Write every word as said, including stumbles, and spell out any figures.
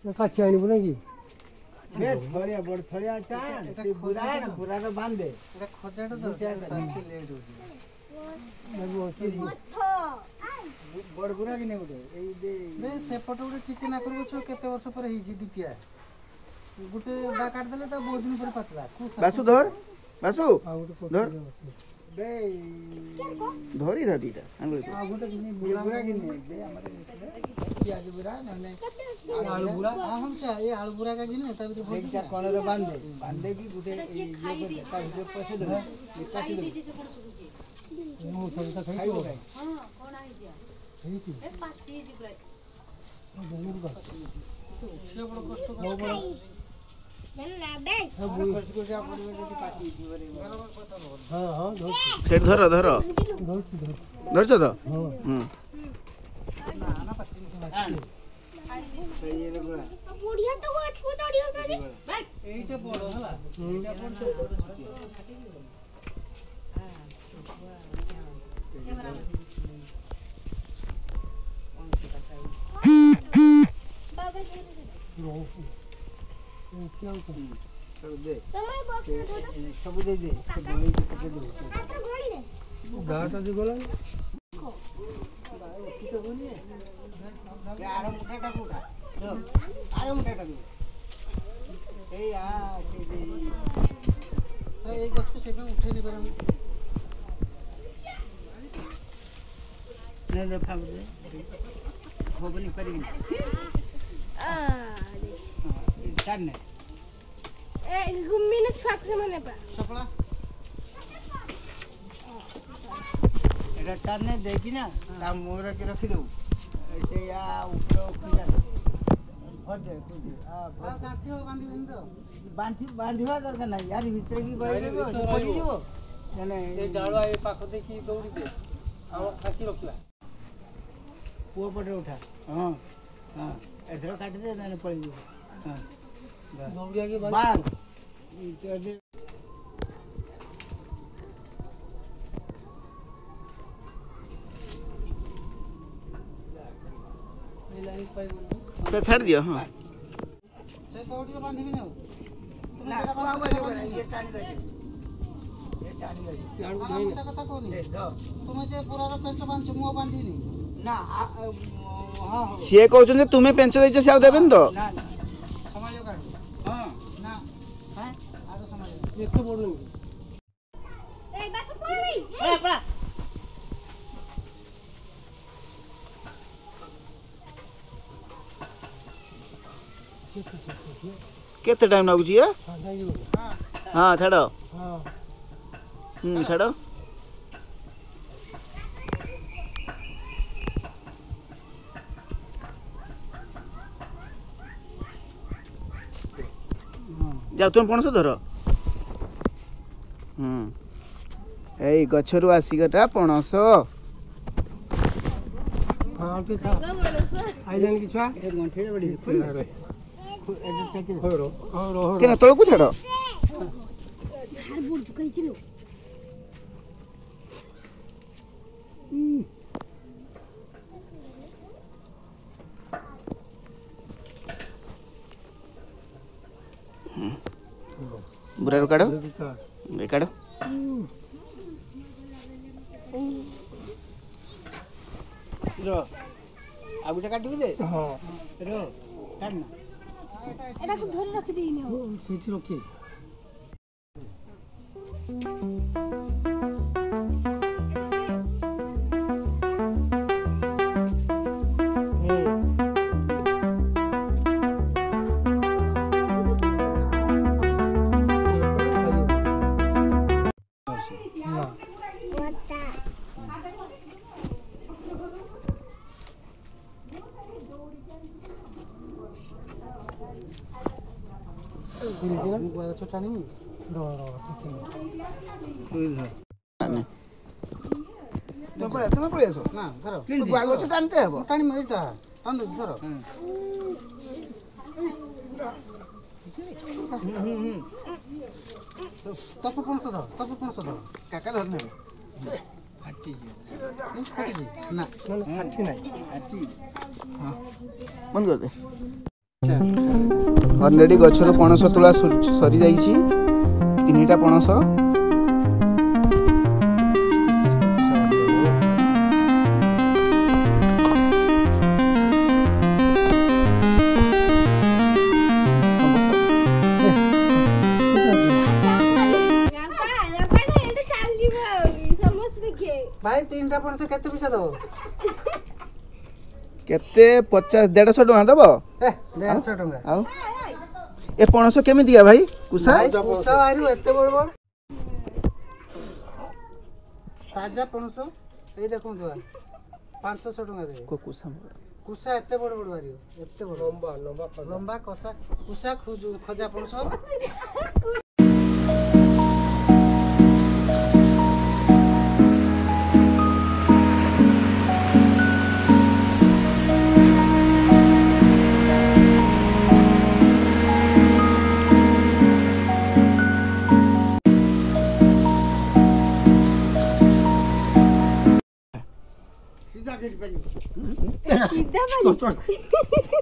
काची आनी बोला की बे थोड़िया बड़ थोड़िया चान ते बुरा ना बुरा रो बांध दे एटा खजाटा तो ताके लेट होची बाबू ओसी बड़ बुरा कि नहीं बोले ए दे बे सेपट उडे टिके ना करबो छ केते वर्ष पर हिजी दितिया गुटे बा काट देले त बहुत दिन पर पातला बासु धर बासु धर बे धरी धा दीटा आंगुल आ गुटे कि नहीं बुरा बुरा कि नहीं दे हमारे प्याज बुरा नने आलू बुरा आ हम छ ए आलू बुरा का गिने त भीतर एक चार कोने रे बांध दे बांध दे कि गुटे ये कर ता जो पैसे दे काटी दे मु सब त खाई खाइबो तो भाई हां कोन आई जा खाई थी ए पाची जी पुरा जरूर बा उठे बड़ कष्ट कर सब पैसे को जा पड़े जो काटी दी बरे हां हां धर सेठ धर धर धर धरछ त हां हम सही है बुरा बुढ़िया तो वो छोटा ऑडियो कर दे एटा बड़ हला एटा बड़ कैमरा बाबा रो क्या होता सब दे समय बॉक्स में दो सब दे दे तो बड़ी के पकड़ दे तो घोड़ी दे गाटा जी बोला आराम उठाटा उठा दो आराम उठाटा दो ए आ से दे ए गछ को सेबे उठे नि परम ने दे फाब दे होबनी करी आ चार ने ए गुम्मी ने फाक से मने पा सपला एटा चार ने देखी ना ता मोर के रखी दो ऐसे या ऊपर उठ जा भर दे खुद आ आ काठी हो बांधी दिन तो बांधी बांधिवा दरकार नहीं यार भीतर की गई पड़ी जीवो माने ए डाळवा ए पाख देखि दौड़ी दे आ खाची रखिला पुआ पटे उठा हां हां ऐसे काट दे ना पड़ जीवो हां दौड़िया के बाद बाल ई कर दे ए लाइन पाई से छाड़ दियो हां से दौड़ियो बांधी भी न ना पुआ बोले ये टाणी दे ये टाणी दे यार ना नहीं से कथा कोनी दे दो तुमे जे पूरा रो पेंच बांध मुओ बांधी नि ना हां हां सिए कहउछन जे तुमे पेंच दैछ से आ देबेन तो ना ना समाज काढ हां ना हां आज समाज एक तो बोलू ए बस पड़े नहीं पड़ा पड़ा केते टाइम लागु छी हां नहीं बोल हां छाड़ो हां हम छाड़ो जा तुम पणस धर हम एई गछरु आसीगटा पणस हां के था आई जान की छुआ एक घंटे बड़ी हो रो हो रो केना तळकु छाड़ो हार बुड़ चुका चलो बुरा रो काढो ए काढो रो आगुटा काटी दे हां रो काट ना एटा को धर रख देई ने हो सीठी रखी बता मुओ छोटानी रो रो ठीक तू धर तुम पळे तुम पळे आसो ना धर बाल गछ टानते हबो टाणी मेटा टाण दे धर तप कोन से धर तप कोन से धर काका धर ना फाटी ना ना फाटी नहीं हाथी बंद कर दे अलरेडी गछर पणस तुला सरी जाइछि तीनटा पणस भाई तीन टा पणस केते पैसा दबो केते पचास डेढ़ सौ टका दब ए डेढ़ सौ टका आउ ए पणस केमी दिया भाई कुसा भाई कुसा बाहरी एते बड़ बड़ ताजा पणस ए देखो दुआ पाँच सौ टका दे को कुसा कुसा एते बड़ बड़ बारी एते बड़ लंबा लंबा लंबा कसा कुसा खजा पणस सीधा